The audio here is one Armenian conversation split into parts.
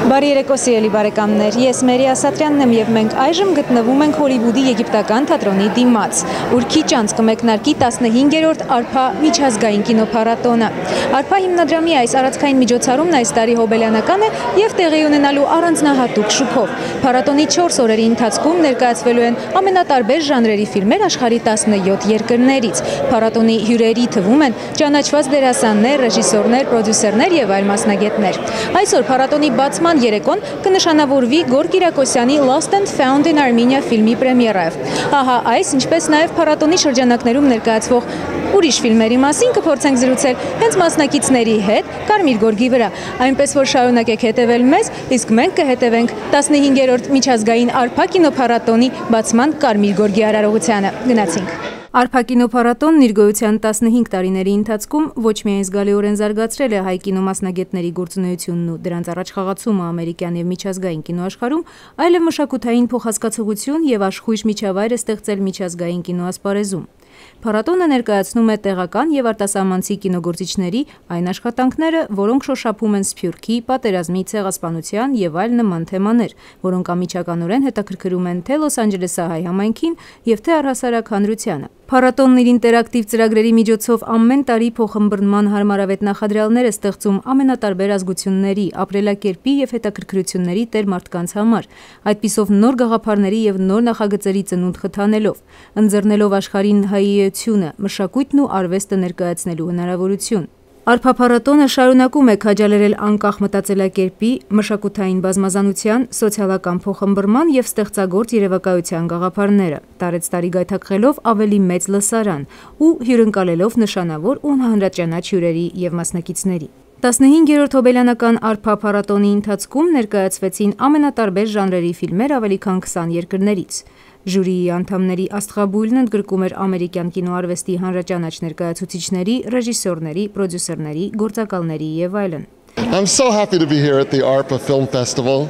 Բարի երեկո սիրելի բարեկամներ, ես Մերի Ասատրյանն եմ և մենք այժմ գտնվում ենք Հոլիվուդի եգիպտական թատրոնի դիմաց, ուր քիչ անց կմեկնարկի 15-րդ ARPA միջազգային կինոփառատոնը։ ARPA հիմնադրամի այս առանցքային միջոցառումն այս տարի հոբելյանական է և տեղի ունենալու առանձնահատուկ շուքով։ Փառատոնի 4 օրերի ընթացքում ներկայացվելու են ամենատարբեր ժանրերի ֆիլմեր աշխարհի 17 երկրներից։ Փառատոնի հյուրերի թվում են ճանաչված դերասաններ, ռեժիսորներ, պրոդյուսերներ և այլ մասնագետներ։ Այսօր փառատոնի բացման երեկոն կնշանավորվի Գոր Kirakosյանի Lost and Found in Armenia ֆիլմի պրեմիերայով։ Ահա այս, ինչպես նաև փառատոնի շրջանակներում ներկայացվող ուրիշ ֆիլմերի մասին կփորձենք զրուցել հենց մասնակիցների հետ Կարմիր գորգի վրա։ Այնպես որ շարունակեք հետևել մեզ, իսկ մենք կհետևենք 15-րդ միջազգային ARPA կինոփառատոնի բացման Կարմիր գորգի արարողությանը։ Գնացինք։ ARPA կինոփառատոնն իր գոյության 15 տարիների ընթացքում ոչ միայն զգալիորեն զարգացրել է հայ կինոմասնագետների գործունեությունն ու դրանց առաջխաղացումը ամերիկյան և միջազգային կինոաշխարհում, այլև մշակութային փոխհասկացողություն և աշխույժ միջավայր է ստեղծել միջազգային կինոասպարեզում։ Փառատոնը ներկայացնում է տեղական և արտասահմանցի կինոգործիչների այն աշխատանքները, որոնք շոշափում են սփյուռքի, պատերազմի, ցեղասպանության և այլ նման թեմաներ, որոնք անմիջականորեն հետաքրքրում են թե Լոս Անջելեսահայ համայնքին և թե առհասարակ հանրությանը։ Փառատոնն իր ինտերակտիվ ծրագրերի միջոցով ամեն տարի փոխըմբռնման հարմարավետ նախադրյալներ է ստեղծում ամենատարբեր ազգությունների, ապրելակերպի և հետաքրքրությունների տեր մարդկանց համար, այդպիսով նոր գաղափարների և նոր նախագծերի ծնունդ խթանելով, ընձեռնելով աշխարհին հայի էությունը, մշակույթն ու արվեստը ներկայացնելու հնարավորություն։ ARPA փառատոնը շարունակում է քաջալերել անկախ մտածելակերպի, մշակութային բազմազանության, սոցիալական փոխըմբռնման և ստեղծագործ երևակայության գաղափարները, տարեցտարի գայթակղելով ավելի մեծ լսարան ու հյուրընկալելով նշանավոր ու հանրաճանաչ հյուրերի և մասնակիցների։ 15-րդ հոբելյանական ARPA փառատոնի ընթացքում ներկայացվեցին ամենատարբեր ժանրերի ֆիլմեր ավելի քան 20 երկրներից։ Ժյուրիի անդամների աստղաբույլն ընդգրկում էր ամերիկյան կինոարվեստի հանրաճանաչ ներկայացուցիչների, ռեժիսորների, պրոդյուսերների, գործակալների և այլն։ I'm so happy to be here at the ARPA Film Festival,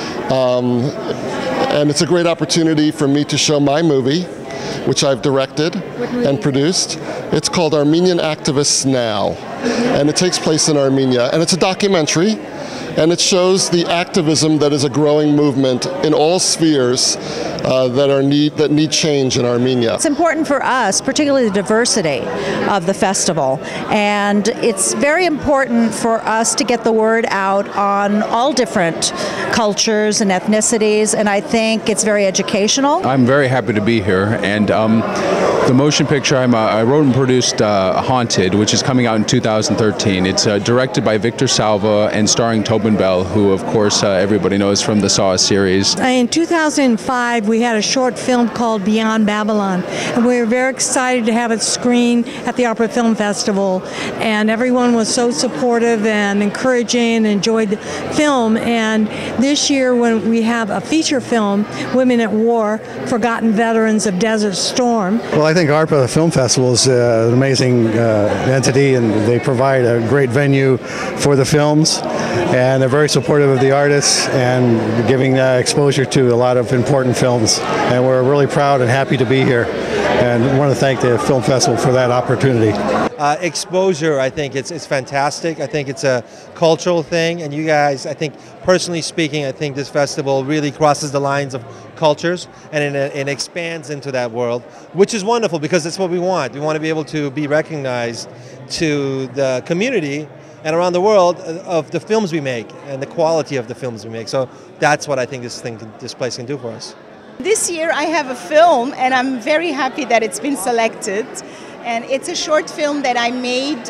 and it's a great opportunity for me to show my movie, which I've directed and produced. It's called Armenian Activists Now, and it takes place in Armenia, and it's a documentary, and it shows the activism that is a growing movement in all spheres that need change in Armenia. It's important for us, particularly the diversity of the festival, and it's very important for us to get the word out on all different cultures and ethnicities, and I think it's very educational. I'm very happy to be here, and the motion picture I wrote and produced Haunted, which is coming out in 2013. It's directed by Victor Salva and starring Tobin Bell, who of course everybody knows from the Saw series. In 2005 we had a short film called Beyond Babylon, and we were very excited to have it screened at the ARPA Film Festival, and everyone was so supportive and encouraging and enjoyed the film. And this year when we have a feature film, Women at War, Forgotten Veterans of Desert Storm. Well, I think ARPA Film Festival is an amazing entity, and they provide a great venue for the films, and they're very supportive of the artists and giving exposure to a lot of important films. And we're really proud and happy to be here, and want to thank the Film Festival for that opportunity. Exposure, I think it's fantastic. I think it's a cultural thing, and you guys, I think, personally speaking, I think this festival really crosses the lines of cultures, and it expands into that world, which is wonderful because that's what we want. We want to be able to be recognized to the community and around the world of the films we make and the quality of the films we make. So that's what I think this place can do for us. This year I have a film, and I'm very happy that it's been selected. And it's a short film that I made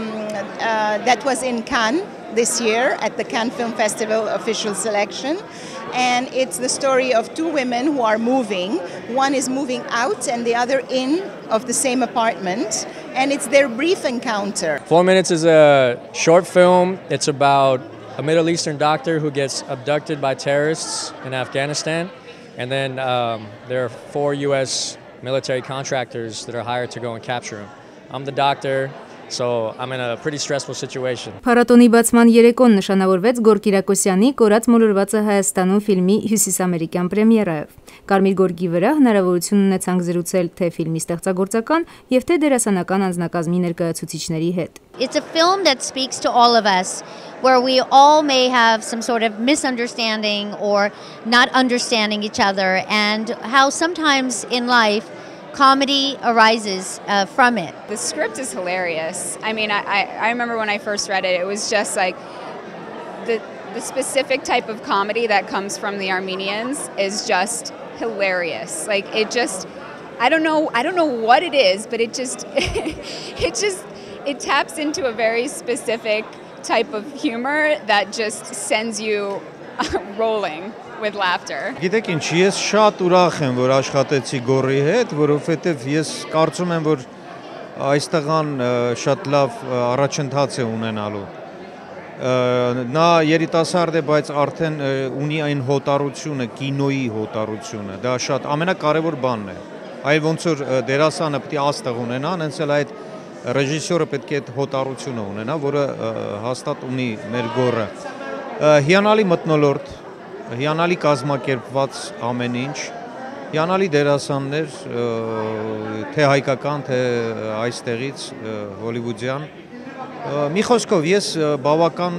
that was in Cannes this year at the Cannes Film Festival official selection. And it's the story of two women who are moving. One is moving out and the other in of the same apartment. And it's their brief encounter. 4 Minutes is a short film. It's about a Middle Eastern doctor who gets abducted by terrorists in Afghanistan. And then there are 4 U.S. military contractors that are hired to go and capture him. I'm the doctor So I'm in a pretty stressful situation. Փառատոնի բացման երեկոն նշանավորվեց Գոր Կիրակոսյանի «Կորած մոլորվածը Հայաստանում» ֆիլմի հյուսիսամերիկյան պրեմիերայով։ Կարմիր գորգի վրա հնարավորություն ունեցանք զրուցել թե ֆիլմի ստեղծագործական եւ թե դերասանական անձնակազմի ներկայացուցիչների հետ։ It's a film that speaks to all of us, where we all may have some sort of misunderstanding or not understanding each other, and how sometimes in life comedy arises from it. The script is hilarious. I mean, I remember when I first read it, it was just like the specific type of comedy that comes from the Armenians is just hilarious. Like it just, I don't know what it is, but it just, it taps into a very specific type of humor that just sends you rolling with laughter. Գիտեք ինչ, ես շատ ուրախ եմ, որ աշխատեցի Գորի հետ, որովհետև ես կարծում եմ, որ այստեղան շատ լավ առաջընթաց է ունենալու։ Նա երիտասարդ է, բայց արդեն ունի այն հոտարությունը, կինոյի հոտարությունը, դա շատ ամենակարևոր բանն է։ Այլ ոնց որ դերասանը պետք է աստեղ ունենա, հենց էլ այդ ռեժիսորը պետք է այդ հոտարությունը ունենա, որը հաստատ ունի մեր Գորը։ Հիանալի մթնոլորտ, հիանալի կազմակերպված ամեն ինչ, հիանալի դերասաններ, թե հայկական, թե այստեղից հոլիվուդյան։ Մի խոսքով ես բավական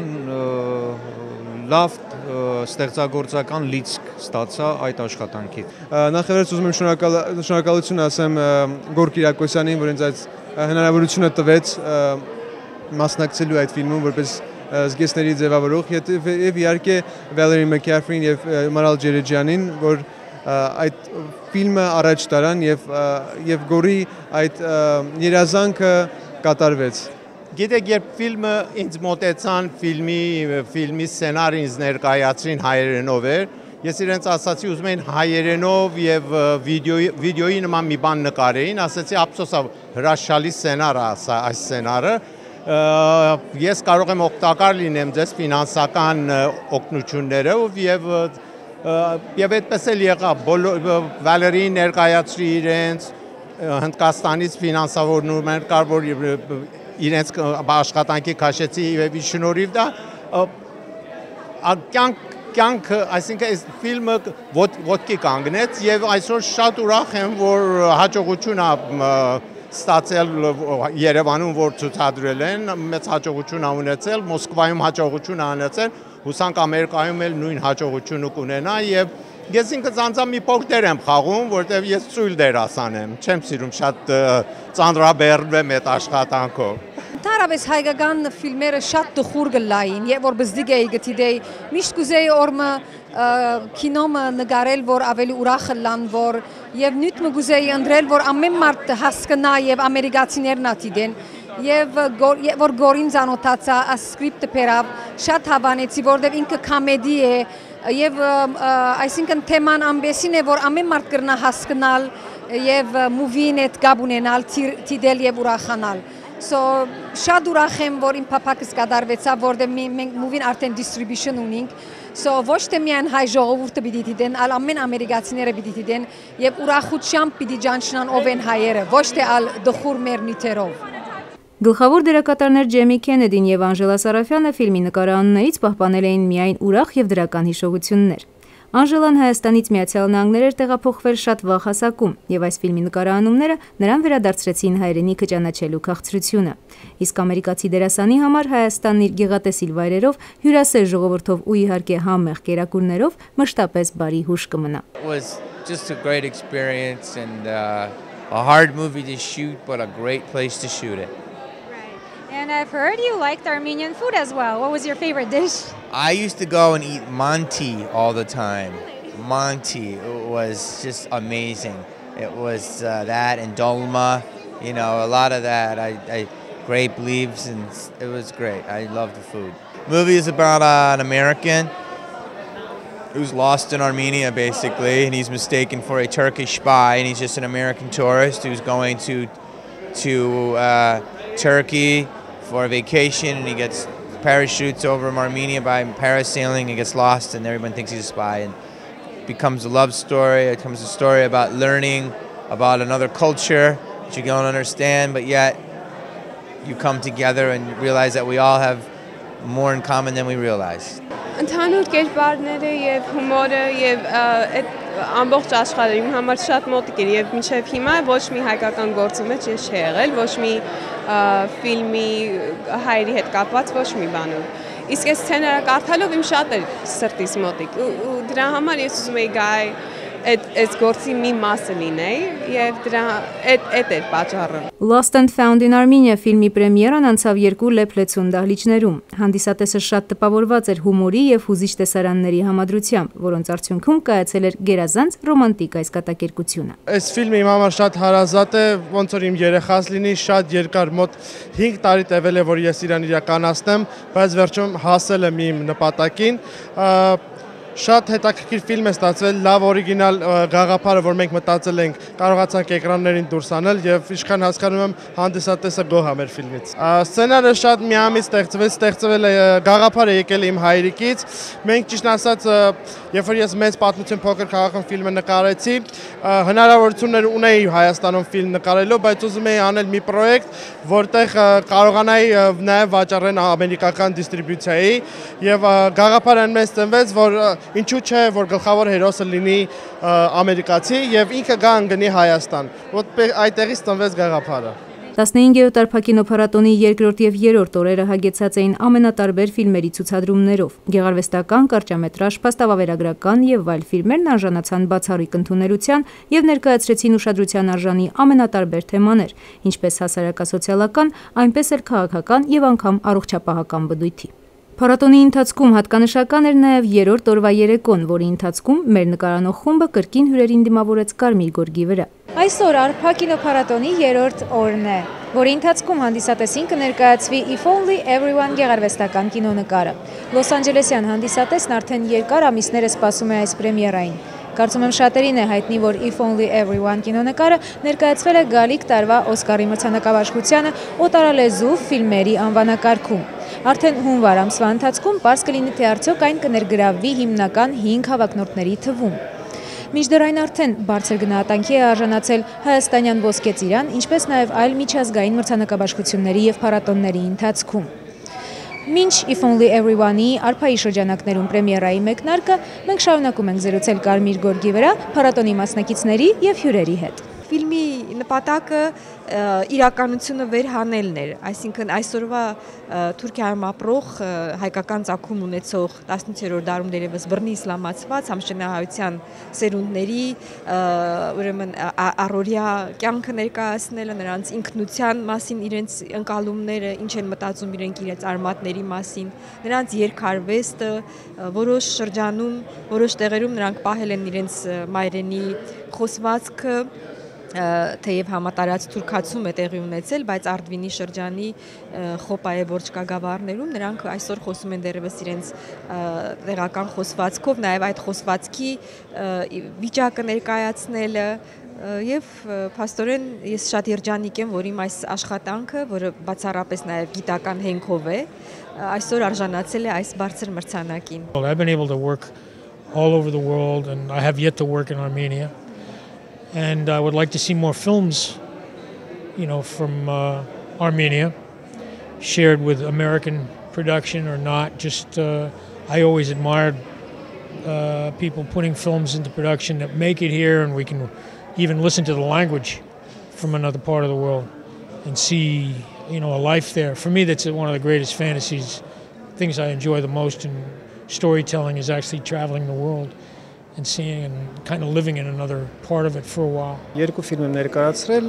լավ ստեղծագործական լիցք ստացա այդ աշխատանքից։ Նախևերից ուզում եմ շնորհակալություն ասեմ Գոր Կիրակոսյանին, որ ինձ այդ հնարավորությունը տվեց մասնակցելու այդ ֆիլմում որպես զգեստների ձևավորող եւ իհարկե Վալերի Մակյաֆրին եւ Մարալ Ջերեջյանին, որ այդ ֆիլմը առաջ տարան եւ Գորի այդ երազանքը կատարվեց։ Գիտեք, երբ ֆիլմը ինձ մոտեցան, ֆիլմի սցենարը ինձ ներկայացրին հայերենով էր, ես իրենց ասացի ուզում էին հայերենով եւ վիդեոյի նման մի բան նկարեին, ասացի ափսոսա հրաշալի սցենար է այս սցենարը, ես կարող եմ օգտակար լինեմ ձեզ ֆինանսական օգնություններով եւ այդպես էլ եղավ, Վալերին ներկայացրի իրենց, Հնդկաստանից ֆինանսավորում են կար, որ իրենց աշխատանքի քաշեցի եւ շնորհիվ դա կյանք, այսինքն այս ֆիլմը ոտքի կանգնեց եւ այսօր շատ ուրախ եմ, որ հաջողություն է ստացել Երևանում, որ ցուցադրել են, մեծ հաջողություն է ունեցել, Մոսկվայում հաջողություն է ունեցել, հուսանք Ամերիկայում էլ նույն հաջողությունը կունենա եւ ես ինքս անձամբ մի փոքր դեր եմ խաղում, որտեվ ես ծույլ դերասան եմ, չեմ սիրում շատ ծանրաբեռնվեմ այդ աշխատանքով։ Ընդհանրապես հայկական ֆիլմերը շատ տխուր գլային, եւ որ բզդիգեի գտիդեի, միշտ կուզեի օրմը կինոմը նկարել, որ ավելի ուրախ լան, որ եւ նույն մգուզեի ընդրել, որ ամեն մարդ հասկանա եւ ամերիկացիներն ատիդեն եւ որ Գորին ցանոթացա սկրիպտը փերավ շատ հավանեցի, որովհետեւ ինքը կոմեդի է եւ այսինքն թեման ամբեսին է, որ ամեն մարդ կրնա հասկանալ եւ մուվին հետ գաբ ունենալ, թիդել եւ ուրախանալ։ So շատ ուրախ եմ, որ իմ փափակս կդարվեցավ, որտեղ մենք մուվին արդեն distribution ունենք։ So ոչ թե միայն հայ ժողովուրդը պիտի դիտեն, այլ ամեն ամերիկացիները պիտի դիտեն եւ ուրախությամբ պիտի ճանչնան ով են հայերը, ոչ թե ալ դխուր մեր նյութերով։ Գլխավոր դերակատարներ Ջեմի Քենեդին եւ Անժելա Սարաֆյանը ֆիլմի նկարաններից պահպանել էին միայն ուրախ եւ դրական հիշողություններ։ Անժելան Հայաստանից Միացյալ Նահանգներ էր տեղափոխվել շատ վաղ հասակում, եւ այս ֆիլմի նկարահանումները նրան վերադարձրեցին հայրենիքը ճանաչելու քաղցրությունը։ Իսկ ամերիկացի դերասանի համար Հայաստանն իր գեղատեսիլ վայրերով, հյուրասեր ժողովրդով ու իհարկե համեղ կերակուրներով մշտապես բարի հուշ կմնա։ It was just a great experience and a hard movie to shoot, but a great place to shoot it. And I've heard you liked Armenian food as well. What was your favorite dish? I used to go and eat manti all the time. Manti, it was just amazing. It was that and dolma, you know, a lot of that. Grape leaves, and it was great. I loved the food. The movie is about an American who's lost in Armenia, basically, and he's mistaken for a Turkish spy, and he's just an American tourist who's going to Turkey for a vacation, and he gets parachutes over Armenia by parasailing and gets lost, and everyone thinks he's a spy, and it becomes a love story. It becomes a story about learning about another culture that you don't understand, but yet you come together and realize that we all have more in common than we realize. Ընդհանուր կերպարները եւ հումորը եւ այդ ամբողջ աշխարհը իմ համար շատ մոտիկ էր եւ մինչեւ հիմա ոչ մի հայկական գործի մեջ ես չի եղել, ոչ մի ֆիլմի հայերի հետ կապված ոչ մի բանում։ Իսկ այս սցենարը կարդալով իմ շատ էր սրտիս մոտիկ ու դրա համար ես ուզում էի գայ այդ գործի մի մասը լինեի եւ դրա այդ էր պատճառը։ Lost and Found in Armenia ֆիլմի պրեմիերան անցավ 2 լեփլեցուն դահլիճներում։ Հանդիսատեսը շատ տպավորված էր հումորի եւ հուզիչ տեսարանների համադրությամբ, որոնց արդյունքում կայացել էր գերազանց ռոմանտիկ այս կատակերգությունը։ Այս ֆիլմը իմ համար շատ հարազատ է, ոնց որ իմ երեխաս լինի, շատ երկար մոտ 5 տարի տևել է, որ ես իրան իրականացնեմ, բայց վերջում հասել եմ իմ նպատակին։ Շատ հետաքրքիր ֆիլմ է ստացվել, լավ օրիգինալ գաղափարը, որ մենք մտածել ենք, կարողացանք էկրաններին դուրս անել եւ ինչքան հասկանում եմ, հանդիսատեսը գոհ է մեր ֆիլմից։ Սցենարը շատ միամիտ ստեղծվել է, գաղափարը եկել է իմ հայրիկից։ Մենք ճիշտ ասած, երբ որ ես մեծ պատմություն փոքր քաղաքում ֆիլմը նկարեցի, հնարավորություններ ունեի Հայաստանում ֆիլմ նկարելու, բայց ուզում էի անել մի պրոյեկտ, որտեղ կարողանայի նաեւ վաճառել ամերիկական դիստրիբյուցիայի եւ գաղափարը այնպես ծնվեց, որ ինչու՞ չէ, որ գլխավոր հերոսը լինի ամերիկացի եւ ինքը գա ընկնի Հայաստան։ Այդտեղից ծնվեց գաղափարը։ 15-րդ ARPA կինոփառատոնի 2-րդ եւ 3-րդ օրերը հագեցած էին ամենատարբեր ֆիլմերի ցուցադրումներով։ Գեղարվեստական, կարճամետրաժ, փաստավավերագրական եւ այլ ֆիլմերն արժանացան բացառիկ ընդունելության եւ ներկայացրեցին ուշադրության արժանի ամենատարբեր թեմաներ, ինչպես հասարակասոցիալական, այնպես էլ քաղաքական եւ անգամ առողջապահական բնույթի։ Փառատոնի ընթացքում հատկանշական էր նաև 3-րդ օրվա երեկոն, որի ընթացքում մեր նկարանող խումբը կրկին հյուրերին դիմավորեց Կարմիր գորգի վրա։ Այսօր ARPA կինոփառատոնի 3-րդ օրն է, որի ընթացքում հանդիսատեսին կներկայացվի If Only Everyone գեղարվեստական կինոնկարը։ Լոս Անջելեսյան հանդիսատեսն արդեն երկար ամիսներ է սպասում է այս պրեմիերային։ Կարծում եմ շատերին է հայտնի, որ If Only Everyone կինոնկարը ներկայացվել է գալիք տարվա Օսկարի մրցանակաբաշխությանը օտարալեզու ֆիլմերի անվանակարգում։ Արդեն հունվար ամսվա ընթացքում պարզ կլինի, թե արդյոք այն կներգրավվի հիմնական 5 հավակնորդների թվում։ Մինչդեռ այն արդեն բարձր գնահատանքի է արժանացել հայաստանյան ոսկե ծիրան, ինչպես նաև այլ միջազգային մրցանակաբաշխությունների և փառատոնների ընթացքում։ Մինչ If Only Everyone-ի ARPA-ի շրջանակներում պրեմիերայի մեկնարկը, մենք շարունակում ենք զրուցել Կարմիր գորգի վրա փառատոնի մասնակիցների և հյուրերի հետ։ Ֆիլմի նպատակը իրականությունը վերհանելն էր, այսինքն այսօրվա Թուրքիայում ապրող հայկական ծագում ունեցող 18-րդ դարում դերևս բռնի իսլամացված համշենահայության սերունդների ուրեմն առօրյա կյանքը ներկայացնելը, նրանց ինքնության մասին իրենց ընկալումները, ինչ են մտածում իրենք իրենց արմատների մասին, նրանց երկարվեստը, որոշ շրջանում, որոշ տեղերում նրանք պահել են իրենց մայրենի խոսվածքը, թեև համատարած թուրքացում է տեղի ունեցել, բայց Արդվինի շրջանի Խոպայե Բորչկա գավառներում նրանք այսօր խոսում են դեռևս իրենց տեղական խոսվածքով, նաև այդ խոսվածքի վիճակը ներկայացնելը եւ փաստորեն ես շատ երջանիկ եմ, որ իմ այս աշխատանքը, որը բացառապես նաև գիտական հենքով է, այսօր արժանացել է այս բարձր մրցանակին. I've been able to work all over the world and I have yet to work in Armenia. And I would like to see more films, from Armenia, shared with American production or not. Just I always admired people putting films into production that make it here, and we can even listen to the language from another part of the world and see, a life there. For me, that's one of the greatest fantasies, things I enjoy the most in storytelling is actually traveling the world and seeing and kind of living in another part of it for a while. Երկու ֆիլմ եմ ներկայացրել,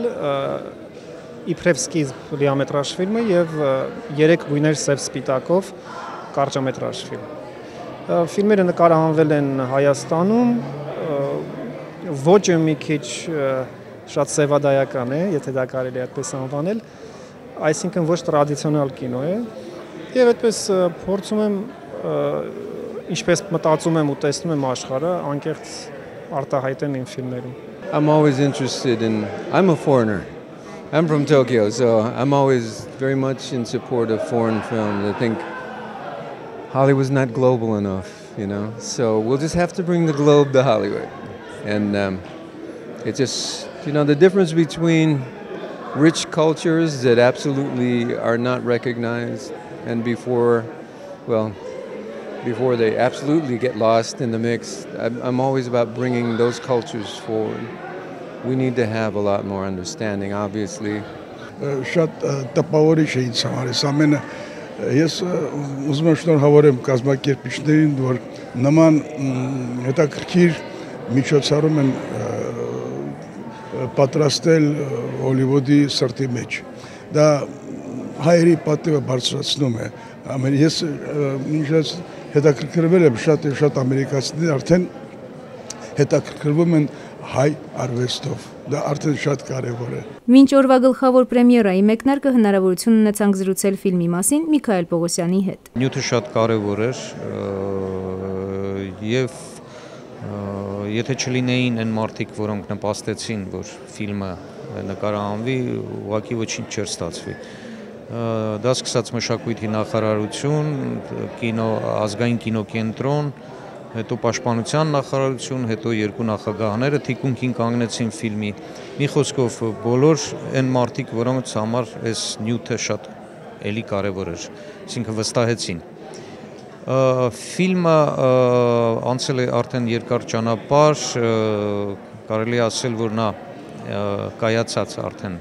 իբրև սկիզբ լիամետրաժ ֆիլմը եւ 3 գույներ սև սպիտակով կարճամետրաժ ֆիլմ։ Ֆիլմերը նկարահանվել են Հայաստանում, ոճը մի քիչ շատ սևադայական է, եթե դա կարելի է այդպես անվանել, այսինքն ոչ տրադիցիոնալ կինո է, եւ այդպես փորձում եմ ինչպես մտածում եմ ու տեսնում եմ աշխարհը, անկեղծ արտահայտեմ իմ ֆիլմերում. I'm always interested I'm a foreigner. I'm from Tokyo, so I'm always very much in support of foreign films. I think Hollywood's not global enough, so we'll just have to bring the globe to Hollywood. And it's just, the difference between rich cultures that absolutely are not recognized, and before they absolutely get lost in the mix. I'm always about bringing those cultures forward. We need to have a lot more understanding, obviously. Շատ տպավորիչ է ինձ համար այս ամենը։ Ես ուզում եմ շնորհավորեմ կազմակերպիչներին, որ նման հետաքրքիր միջոցառում են պատրաստել Հոլիվուդի սրտի մեջ։ Դա հայերի պատիվը բարձրացնում է։ Ես մինչև հետաքրքրվել եմ շատ ամերիկացիներ արդեն հետաքրքրվում են հայ արվեստով։ Դա արդեն շատ կարևոր է։ Մինչ օրվա գլխավոր պրեմիերայի մեկնարկը հնարավորություն ունեցանք զրուցել ֆիլմի մասին Միքայել Պողոսյանի հետ։ Նյութը շատ կարևոր էր եւ եթե չլինեին այն մարդիկ, որոնք նպաստեցին, որ ֆիլմը նկարահանվի, ուղղակի ոչինչ չէր ստացվի։ Դա սկսած մշակույթի նախարարություն, ազգային կինոկենտրոն, հետո պաշտպանության նախարարություն, հետո երկու նախագահները թիկունքին կանգնեցին ֆիլմի։ Մի խոսքով բոլոր այն մարդիկ, որոնց համար այս նյութը շատ էլի կարևոր էր, այսինքն վստահեցին։ Ֆիլմը անցել է արդեն երկար ճանապարհ, կարելի է ասել, որ նա կայացած արդեն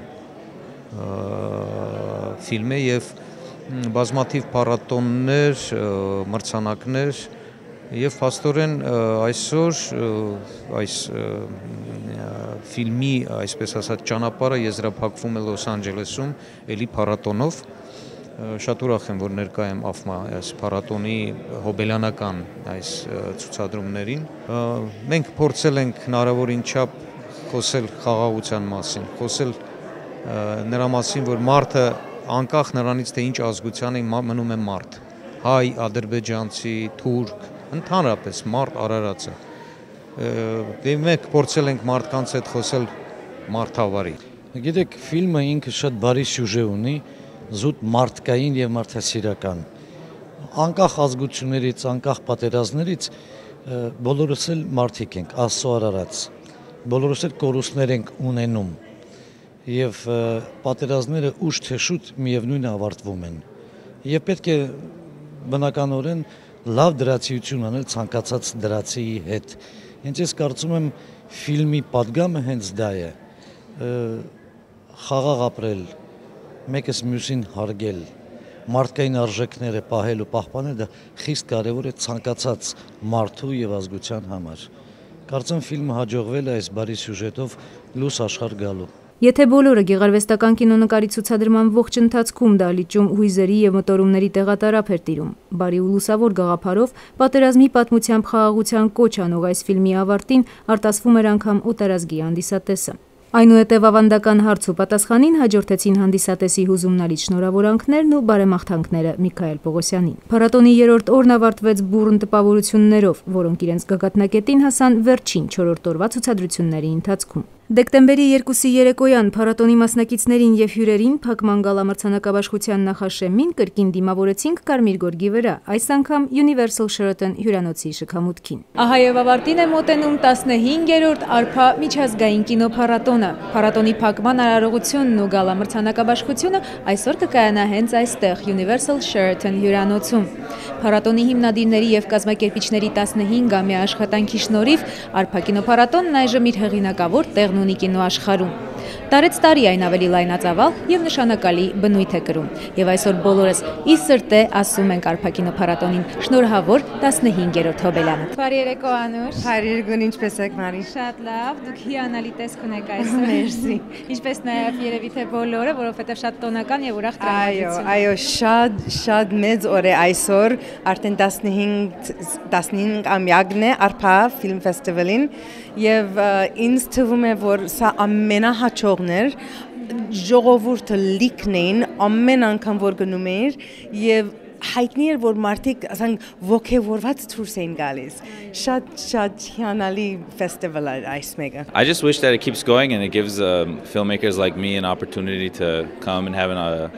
ֆիլմ է եւ բազմաթիվ փառատոներ, մրցանակներ եւ փաստորեն այսօր այս ֆիլմի, այսպես ասած, ճանապարհը եզրափակվում է Լոս Անջելեսում էլի փառատոնով։ Շատ ուրախ եմ, որ ներկա եմ AFMA այս փառատոնի հոբելյանական այս ցուցադրումներին։ Մենք փորձել ենք հնարավորին չափ խոսել խաղաղության մասին, խոսել նրա մասին, որ մարդը անկախ նրանից, թե ինչ ազգության է, մնում է մարդ։ Հայ, ադրբեջանցի, թուրք, ընդհանրապես մարդ արարածը։ Դե մենք փորձել ենք մարդկանց հետ խոսել մարդավարի։ Գիտեք, ֆիլմը ինքը շատ բարի սյուժե ունի, զուտ մարդկային եւ մարդասիրական։ Անկախ ազգություններից, անկախ պատերազմներից բոլորս էլ մարդիկ ենք, Աստծո արարած։ Բոլորս էլ կորուստներ ենք ունենում։ Եվ պատերազմները ուշ թե շուտ միևնույն ավարտվում են։ Եվ պետք է բնականորեն լավ դրացիություն անել ցանկացած դրացիի հետ։ Հենց ես կարծում եմ ֆիլմի պատգամը հենց դա է։ Խաղաղ ապրել, մեկս մյուսին հարգել, մարդկային արժեքները պահել ու պահպանել, դա խիստ կարևոր է ցանկացած մարդու եւ ազգության համար։ Կարծեմ ֆիլմը հաջողվել է այս բարի սյուժետով լույս աշխարհ գալու։ Եթե բոլորը գեղարվեստական կինոնկարի ցուցադրման ողջ ընթացքում դահլիճում հույզերի եւ մտորումների տեղատարափ էր տիրում, բարի ու լուսավոր գաղափարով պատերազմի պատմությամբ խաղաղության կոչ անող այս ֆիլմի ավարտին արտասվում էր անգամ օտարազգի հանդիսատեսը։ Այնուհետև ավանդական հարց ու պատասխանին հաջորդեցին հանդիսատեսի հուզումնալից շնորհավորանքներն ու բարեմաղթանքները Միքայել Պողոսյանին։ Փառատոնի երրորդ օրն ավարտվեց բուռն տպավորություններով, որոնք իրենց գագաթնակետին հասան վերջին 4-րդ օրվա ցուցադրությունների ընթացքում։ Դեկտեմբերի 2-ի երեկոյան փառատոնի մասնակիցներին եւ հյուրերին փակման գալա մրցանակաբաշխության նախաշեմին կրկին դիմավորեցինք Կարմիր գորգի վրա, այս անգամ Universal Sheraton հյուրանոցի շքամուտքին։ Ահա եւ ավարտին է մոտենում 15-րդ ARPA միջազգային կինոփառատոնը։ Փառատոնի փակման արարողությունն ու գալա մրցանակաբաշխությունը այսօր կկայանա հենց այստեղ Universal Sheraton հյուրանոցում։ Փառատոնի հիմնադիրների եւ կազմակերպիչների 15-ամյա աշխատանքի շնորհիվ ARPA կինոփառատոնն այժմ իր հեղինակավոր տեղն ունի կինոաշխարհում։ Տարեց տարի այն ավելի լայնածավալ եւ նշանակալի բնույթ է կրում։ Եվ այսօր բոլորս ի սրտե ասում ենք ARPA կինոփառատոնին շնորհավոր 15-րդ հոբելյանը։ Բարի երեկո Անուշ։ Բարի երեկո, ինչպես եք Մարի։ Շատ լավ, դուք հիանալի տեսք ունեք այսօր։ Մերսի։ Ինչպես նաեւ երևի թե բոլորը, որովհետեւ շատ տոնական եւ ուրախ տրամադրություն։ Այո, շատ մեծ օր է այսօր, արդեն 15-ամյակն է ARPA Film Festival-ին եւ ինձ թվում է, որ սա ամենահաջողն էր, ժողովուրդը լիքն էին, ամեն անգամ որ գնում էր եւ հայտնի էր, որ մարդիկ ասենք ոգևորված դուրս էին գալիս։ Շատ հիանալի ֆեստիվալ է այս մեկը։ I just wish that it keeps going and it gives filmmakers like me an opportunity to come and have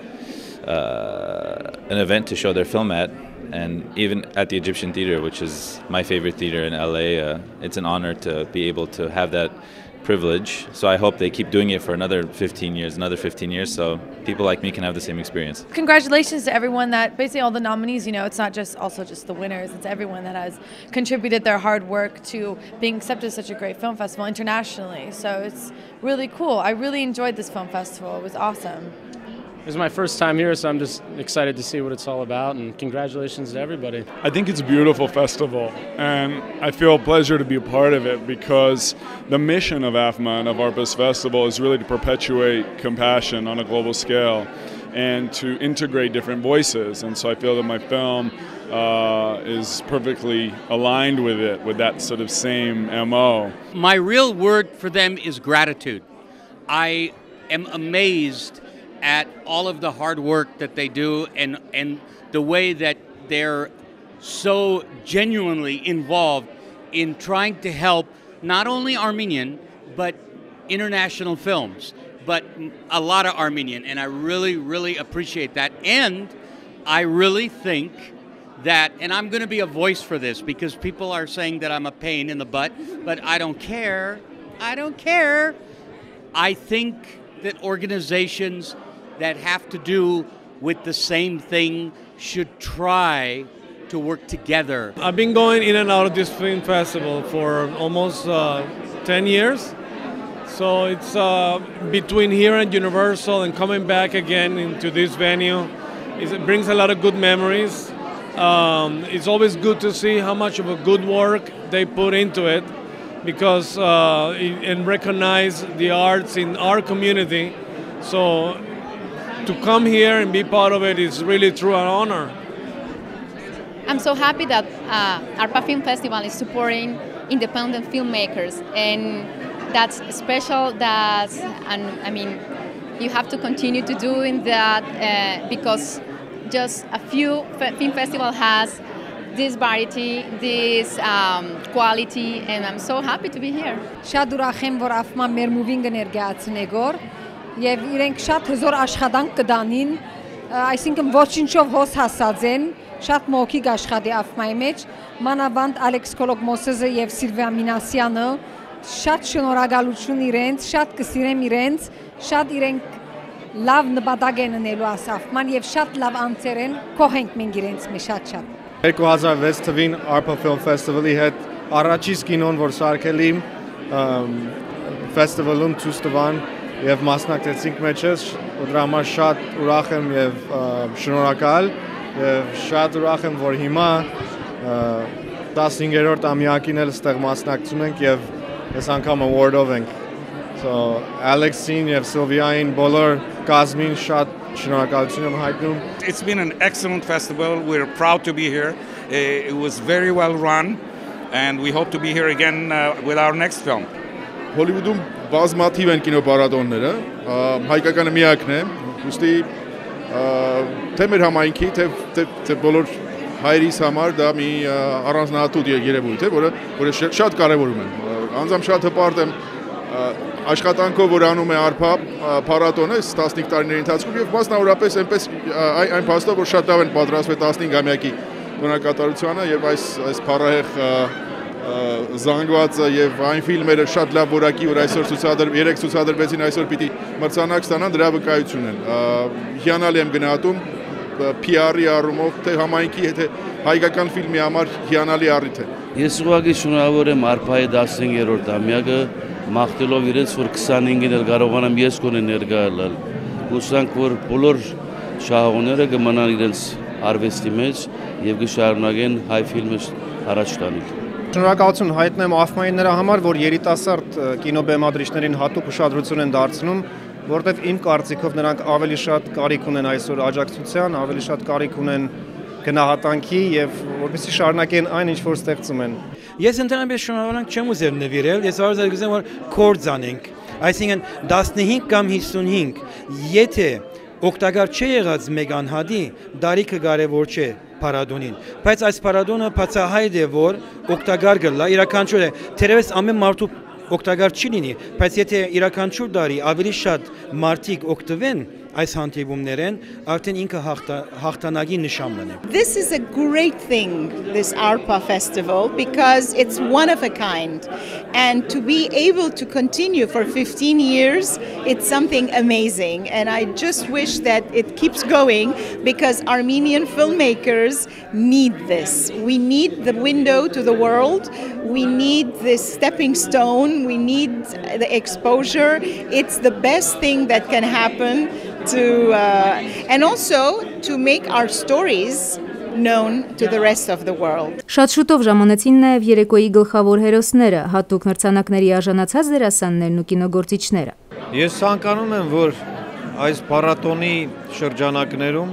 an event to show their film at. And even at the Egyptian Theater, which is my favorite theater in LA, it's an honor to be able to have that privilege. So I hope they keep doing it for another 15 years, so people like me can have the same experience. Congratulations to everyone basically all the nominees, it's not just the winners, it's everyone that has contributed their hard work to being accepted at such a great film festival internationally. So it's really cool. I really enjoyed this film festival. It was awesome. This is my first time here, so I'm just excited to see what it's all about, and congratulations to everybody. I think it's a beautiful festival, and I feel a pleasure to be a part of it because the mission of AFMA and of ARPA's festival is really to perpetuate compassion on a global scale and to integrate different voices. And so I feel that my film is perfectly aligned with it, with that sort of same MO. My real word for them is gratitude. I am amazed at all of the hard work that they do and the way that they're so genuinely involved in trying to help not only Armenian but international films, but a lot of Armenian, and I really, really appreciate that. And I really think that, and I'm going to be a voice for this because people are saying that I'm a pain in the butt, but I don't care. I don't care. I think that organizations that have to do with the same thing should try to work together. I've been going in and out of this film festival for almost 10 years. So it's between here and Universal and coming back again into this venue. It brings a lot of good memories. It's always good to see how much of a good work they put into it because and recognize the arts in our community. So to come here and be part of it is really true an honor. I'm so happy that ARPA Film Festival is supporting independent filmmakers, and that's special. You have to continue to doing that because just a few film festival has this variety, this quality, and I'm so happy to be here. Շատ ուրախ եմ, որ AFMA մեր moving կներկայացնի Գոր, եւ իրենք շատ հզոր աշխատանք կդանին, այսինքն ոչինչով հոս հասած են, շատ մոքիկ աշխատի AFMA-ի մեջ, մանավանդ Ալեքս Կոլոգմոսեզը եւ Սիլվիա Մինասյանը, շատ շնորհակալություն իրենց, շատ կսիրեմ իրենց, շատ իրենք լավ նպատակ են ունելու AFMA-ն եւ շատ լավ անձեր են, կողենք մենք իրենց մի շատ-շատ։ 2006 թվին ARPA Film Festival-ի հետ առաջին կինոն, որ սարքելի ֆեստիվալում ցույց տվան եւ մասնակցեցինք մեջս, ու դրա համար շատ ուրախ եմ եւ շնորհակալ եւ շատ ուրախ եմ, որ հիմա 15-րդ ամյակին էլ ստեղ մասնակցում ենք եւ այս անգամ award-ով ենք։ So Alexին եւ Sylviaին բոլոր կազմին շատ շնորհակալություն եմ հայտնում։ It's been an excellent festival. We're proud to be here. It was very well run and we hope to be here again with our next film. Հոլիվուդում բազմաթիվ են կինոփառատոնները, հայկականը միակն է, ուստի թե մեր համայնքի, թե բոլոր հայրիս համար դա մի առանձնահատուկ երևույթ է, որը շատ կարևորում եմ։ Անձամբ շատ հպարտ եմ աշխատանքով, որ անում է ARPA փառատոնը 15 տարիների ընթացքում եւ մասնավորապես այնպես այն փաստով, որ շատ լավ են պատրաստվել 15-ամյակի տոնակատարությանը եւ այս փառահեղ զանգվածը եւ այն ֆիլմերը շատ լավ որակի, որ այսօր երեք ցուցադրվեցին, այսօր պիտի մրցանակ ստանան, դրա վկայություն են։ Հիանալի եմ գնահատում PR-ի առումով, թե համայնքի, թե հայկական ֆիլմի համար հիանալի առիթ է։ Ես ուղղակի շնորհավոր եմ ARPA-ի 15-րդ ամյակը մաղթելով իրենց, որ 25-ին էլ կարողանամ ես կոնե ներկա ելալ։ Հուսանք, որ բոլոր շահողները կմնան իրենց արվեստի մեջ եւ կշարունակեն հայ ֆիլմը առաջ տանել։ Շնորհակալություն հայտնեմ AFMA-ի նրա համար, որ երիտասարդ կինոբեմադրիչներին հատուկ ուշադրություն են դարձնում, որտեղ իմ կարծիքով նրանք ավելի շատ կարիք ունեն այսօր աջակցության, ավելի շատ կարիք ունեն գնահատանքի եւ որպեսզի շարունակեն այն, ինչ որ ստեղծում են։ Ես ընդհանրապես շնորհավորանք չեմ ուզել նվիրել, ես առանց գիտեմ, որ կորձ անենք, այսինքն 15 կամ 55, եթե օգտակար չի եղած մեկ անհատի, դարիքը կարևոր չէ փառատոնին, բայց այս փառատոնը բացահայտ է, որ օգտակար գլա, իրականչուր է, թերևս ամեն մարդու օգտակար չի լինի, բայց եթե իրականչուր դարի ավելի շատ մարդիկ օգտվեն այս հանդիպումներեն արդեն ինքը հաղթանակի նշան մնի։ This is a great thing, this ARPA festival, because it's one of a kind. And to be able to continue for 15 years, it's something amazing. And I just wish that it keeps going because Armenian filmmakers need this. We need the window to the world. We need this stepping stone. We need the exposure. It's the best thing that can happen to, and also to make our stories known to the rest of the world. Շատ շուտով ժամանեցին նաև երեկոյի գլխավոր հերոսները, հատուկ մրցանակների արժանացած դերասաններն ու կինոգործիչները։ Ես ցանկանում եմ, որ այս փառատոնի շրջանակներում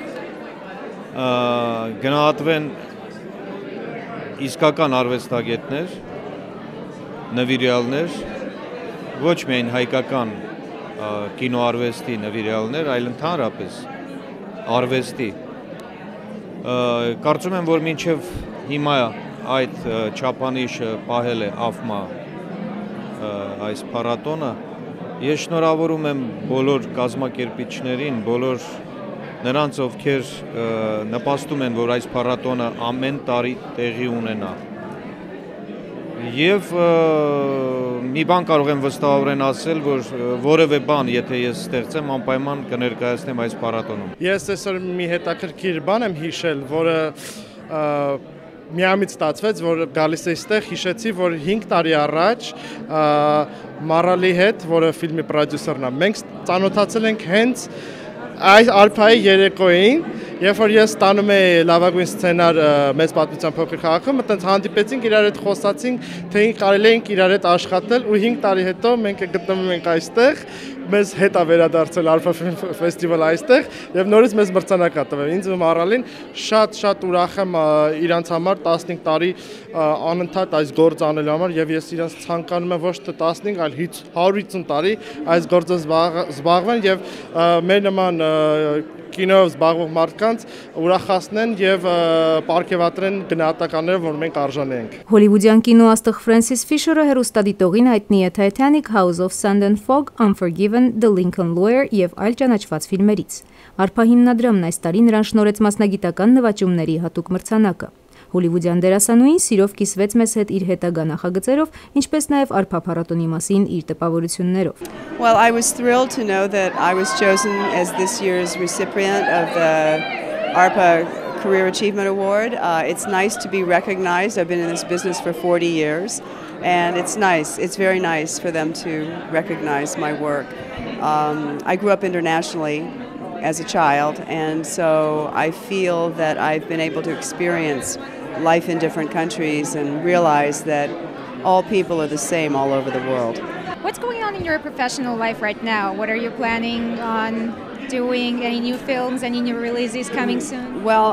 գնահատվեն իսկական արվեստագետներ, նվիրյալներ, ոչ միայն հայկական կինոարվեստի նվիրյալներ, այլ ընդհանրապես արվեստի։ Կարծում եմ, որ մինչև հիմա այդ չափանիշը պահել է AFMA այս փառատոնը։ Ես շնորհավորում եմ բոլոր կազմակերպիչներին, բոլոր նրանց, ովքեր նպաստում են, որ այս փառատոնը ամեն տարի տեղի ունենա։ Եվ մի բան կարող եմ վստահորեն ասել, որ որևէ բան, եթե ես ստեղծեմ, անպայման կներկայացնեմ այս փառատոնում։ Ես այսօր մի հետաքրքիր բան եմ հիշել, որը միամիտ ստացվեց, որ գալիս է այստեղ, հիշեցի, որ 5 տարի առաջ Մարալի հետ, որը ֆիլմի պրոդյուսերն է, մենք ծանոթացել ենք հենց այս ARPA-ի երեկոյին, երբ որ ես ստանում էի լավագույն սցենար մեծ պատմության փոքր քաղաքում, այտենց հանդիպեցինք, իրար հետ խոսացինք, թե կարելի ենք իրար հետ աշխատել ու 5 տարի հետո մենք գտնվում ենք այստեղ, մեզ հետ է վերադարձել ARPA Film Festival այստեղ եւ նորից մեզ մրցանակ ա տվել։ Ինձ ու Մարալին շատ ուրախ եմ իրանց համար 15 տարի անընդհատ այս գործ անելու համար եւ ես իրանց ցանկանում եմ ոչ թե 15, այլ 150 տարի այս գործը զբաղվեն եւ մեր նման կինոյով զբաղվող մարդկանց ուրախացնեն եւ պարգևատրեն գնահատականները, որ մենք արժանի ենք։ Հոլիվուդյան կինոաստղ Ֆրենսիս Ֆիշերը հեռուստադիտողին հայտնի է Titanic, House of Sand and Fog, Unforgiven, The Lincoln Lawyer եւ այլ ճանաչված ֆիլմերից։ ARPA հիմնադրամն այս տարի նրան շնորհեց մասնագիտական նվաճումների հատուկ մրցանակը։ Հոլիվուդյան դերասանուհին սիրով կիսվեց մեզ հետ իր հետագա նախագծերով, ինչպես նաև ARPA փառատոնի մասին իր տպավորություններով։ Well, I was thrilled to know that I was chosen as this year's recipient of the ARPA Career Achievement Award. It's nice to be recognized. I've been in this business for 40 years, and it's nice. It's very nice for them to recognize my work. I grew up internationally as a child, and so I feel that I've been able to experience life in different countries and realize that all people are the same all over the world. What's going on in your professional life right now? What are you planning on doing? Any new films, any new releases coming soon? Well,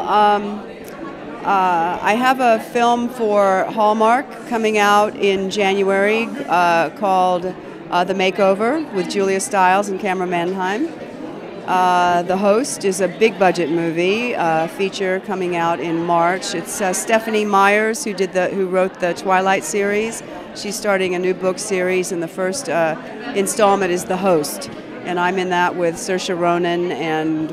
I have a film for Hallmark coming out in January called The Makeover with Julia Stiles and Cameron Manheim. The Host is a big budget movie, feature coming out in March. It's Stephanie Myers who wrote the Twilight series. She's starting a new book series, and the first installment is The Host. And I'm in that with Saoirse Ronan and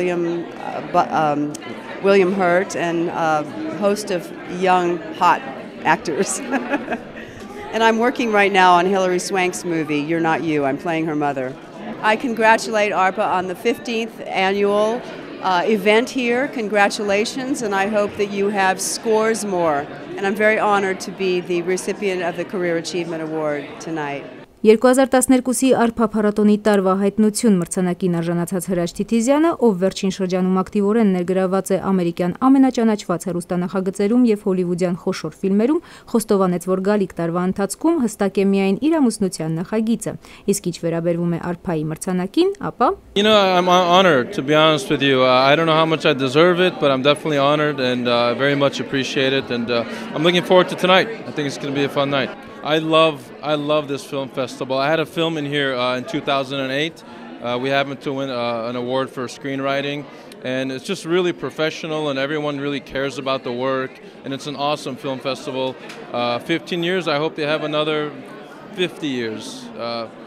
William Hurt and a host of young, hot actors. And I'm working right now on Hilary Swank's movie, You're Not You. I'm playing her mother. I congratulate ARPA on the 15th annual event here. Congratulations, and I hope that you have scores more. And I'm very honored to be the recipient of the Career Achievement Award tonight. 2012-ի ARPA փառատոնի տարվա հայտնություն մրցանակին արժանացած Hrach Titizian-ը, ով վերջին շրջանում ակտիվորեն ներգրավված է ամերիկյան ամենաճանաչված հեռուստանախագծերում եւ հոլիվուդյան խոշոր ֆիլմերում, խոստովանեց, որ գալիք տարվա ընթացքում հստակ է միայն իր ամուսնության նախագիծը։ Իսկ ինչ վերաբերվում է ARPA-ի մրցանակին, ապա You know, I'm honored, to be honest with you. I don't know how much I deserve it, but I'm definitely honored and very much appreciate it. And I'm looking forward to tonight. I think it's going to be a fun night. I love this film festival. I had a film in here in 2008. We happened to win an award for screenwriting, and it's just really professional, and everyone really cares about the work, and it's an awesome film festival. 15 years, I hope they have another 50 years.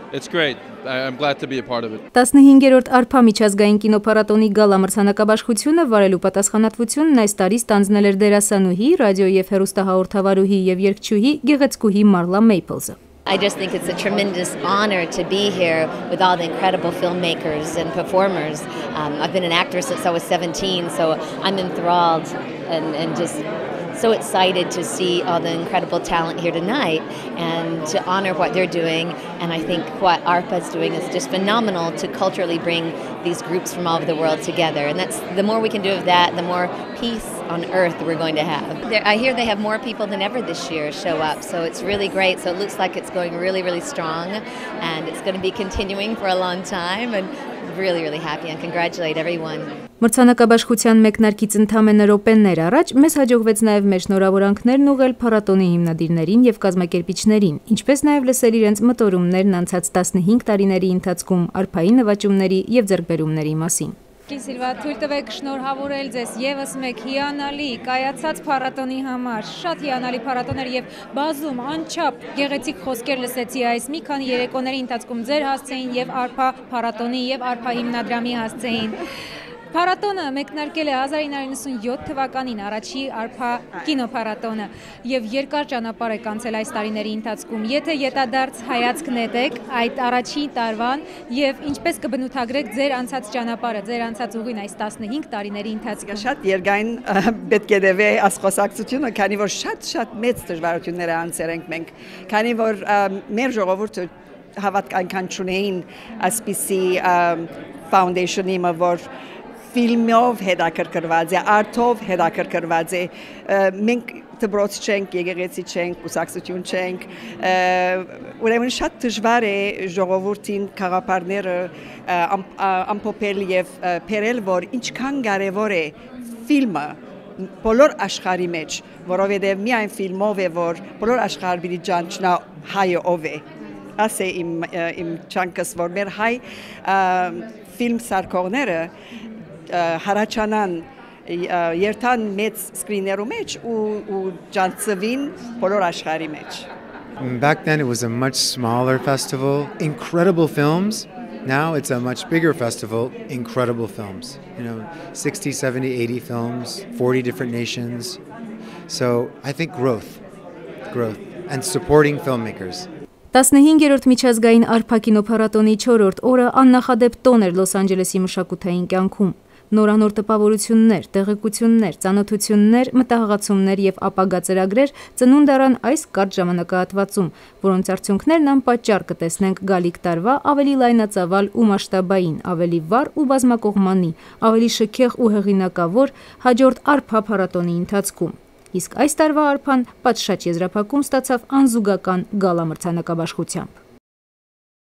It's great. I'm glad to be a part of it. 15-րդ ARPA միջազգային կինոփառատոնի գալա մրցանակաբաշխությունը վարելու պատասխանատվությունն այս տարի ստանձնել էր դերասանուհի, ռադիո եւ հեռուստահաղորդավարուհի եւ երգչուհի Գեղեցկուհի Մարլա Մեյփլզը. I just think it's a tremendous honor to be here with all the incredible filmmakers and performers. I've been an actor since I was 17, so I'm enthralled and just so excited to see all the incredible talent here tonight and to honor what they're doing. And I think what ARPA is doing is just phenomenal to culturally bring these groups from all over the world together. And that's the more we can do of that, the more peace on earth we're going to have. I hear they have more people than ever this year show up, so it's really great. So it looks like it's going really, really strong, and it's going to be continuing for a long time. And really, really happy and congratulate everyone. Մրցանակաբաշխության մեկնարկից ընդամենը րոպեներ առաջ մեզ հաջողվեց նաև մեր շնորհավորանքներն ուղղել փառատոնի հիմնադիրներին եւ կազմակերպիչներին, ինչպես նաև լսել իրենց մտորումներն անցած 15 տարիների ընթացքում ARPA-ի նվաճումների եւ ձեռքբերումների մասին։ Սիլվա, թույլ տվեք շնորհավորել ձեզ եւս մեկ հիանալի կայացած փառատոնի համար։ Շատ հիանալի փառատոն էր եւ բազում անչափ գեղեցիկ խոսքեր լսեցի այս մի քանի երեկոների ընթացքում ձեր հասցեին եւ ARPA փառատոնի եւ ARPA հիմնադրամի հասցեին։ Փառատոնը մեկնարկել է 1997 թվականին առաջի ARPA կինոփառատոնը եւ երկար ճանապարհ է կանցել այս տարիների ընթացքում։ Եթե յետադարձ հայացք նետեք այդ առաջի տարվան եւ ինչպես կբնութագրեք ձեր անցած ճանապարհը, ձեր անցած ուղին այս 15 տարիների ընթացքում։ Շատ երկայն պետք է դեպի ասխոսակցությունը, քանի որ շատ մեծ դժվարություններ անցել ենք մենք, քանի որ մեր ժողովուրդը հավատք այնքան չունեին ասպիսի ֆաունդեյշնի որ ֆիլմով հետաքրքրված է, արտով հետաքրքրված է, մենք դպրոց չենք, եկեղեցի չենք, կուսակցություն չենք, ուրեմն շատ դժվար է ժողովրդին քաղաքապարները ամփոփել եւ բերել, որ ինչքան կարեւոր է ֆիլմը բոլոր աշխարհի մեջ, որովհետեւ միայն ֆիլմով է, որ բոլոր աշխարհը պիտի ճանաչնա հայը ով է։ Ասե իմ չանկս, որ մեր հայ ֆիլմ սարքողները հարաճանան երթան մեծ սկրիներու մեջ ու ջանցվին բոլոր աշխարհի մեջ. Back then it was a much smaller festival, incredible films. Now it's a much bigger festival, incredible films. 60, 70, 80 films, 40 different nations. So I think growth and supporting filmmakers. 15-րդ միջազգային ARPA կինոփառատոնի 4-րդ օրը աննախադեպ տոն էր Լոս Անջելեսի մշակութային կյանքում։ Նորանոր տպավորություններ, տեղեկություններ, ծանոթություններ, մտահղացումներ եւ ապագա ծրագրեր ծնունդ առան այս կարճ ժամանակահատվածում, որոնց արդյունքներն անպատճառ կտեսնենք գալիք տարվա ավելի լայնածավալ ու մասշտաբային, ավելի վառ ու բազմակողմանի, ավելի շքեղ ու հեղինակավոր հաջորդ ARPA փառատոնի ընթացքում։ Իսկ այս տարվա ARPA-ն պատշաճ եզրափակում ստացավ անզուգական գալա մրցանակաբաշխությամբ։